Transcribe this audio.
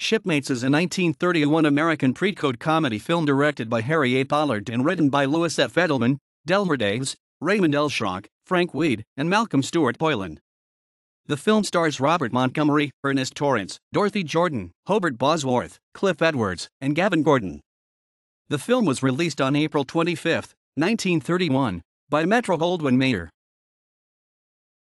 Shipmates is a 1931 American pre-code comedy film directed by Harry A. Pollard and written by Louis F. Edelman, Delmer Daves, Raymond L. Schrock, Frank Wead, and Malcolm Stuart Boylan. The film stars Robert Montgomery, Ernest Torrence, Dorothy Jordan, Hobart Bosworth, Cliff Edwards, and Gavin Gordon. The film was released on April 25, 1931, by Metro-Goldwyn-Mayer.